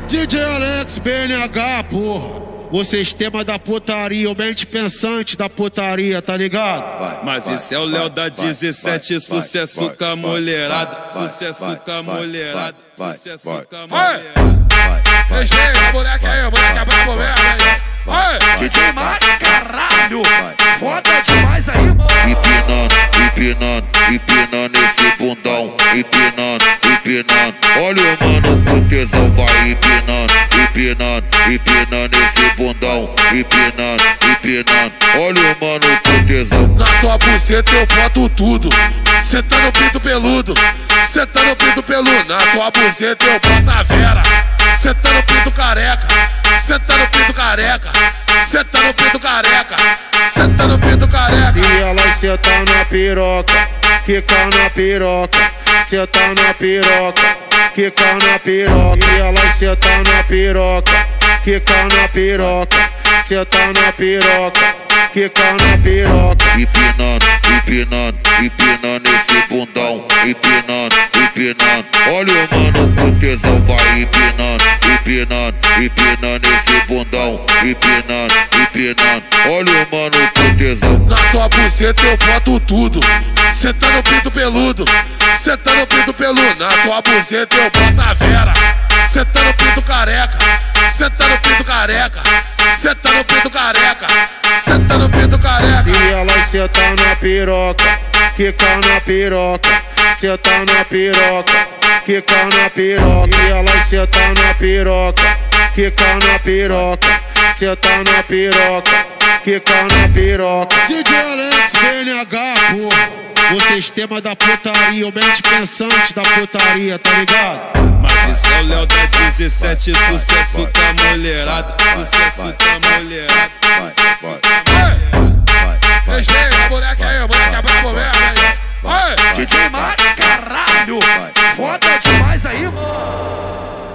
DJ Alex BNH, porra. O sistema da putaria, o mente pensante da putaria, tá ligado? Mas esse é o Léo da 17, sucesso com a mulherada. Sucesso com a mulherada. Sucesso com a mulherada. Respeita, moleque aí, moleque é brabo mesmo aí. DJ Max, caralho. Foda demais aí, mano. Empinando esse bundão. Empinando. Olha o mano com tesão, vai empinando esse bundão. Empinando. Olha o mano com tesão. Na tua buceta eu boto tudo. Cê tá no pinto peludo. Cê tá no pinto peludo. Na tua buceta eu boto a Vera. Cê tá no pinto careca. Cê tá no pinto careca. Cê tá no pinto careca. Cê tá no pinto careca. E ela senta na piroca, quica na piroca. Senta na piroca, quica na piroca. E ela senta na piroca, quica na piroca. Senta na piroca, quica na piroca. Empinando esse bundão. Empinando. Olha o mano com tesão, vai empinando esse bundão. Empinando. Olha o mano com tesão. Na tua buceta eu boto tudo. Cê tá no pinto peludo. Cê tá no pinto peludo. Na tua buceta eu boto a Vera. Cê tá no pinto careca. Cê tá no pinto careca. Cê tá no pinto careca. Cê tá no pinto careca. E ela senta na piroca, quica na piroca. Senta na piroca, quica na piroca. E ela senta na piroca, quica na piroca. Senta na piroca, quica na piroca. DJ Alex BNH, porra. O sistema da putaria, o mente pensante da putaria, tá ligado? Mas esse é o Léo da 17, sucesso com a mulherada. Sucesso com a mulherada. Respeita, moleque aí, moleque é brabo mesmo aí. DJ Max, caralho. Foda demais aí, mano.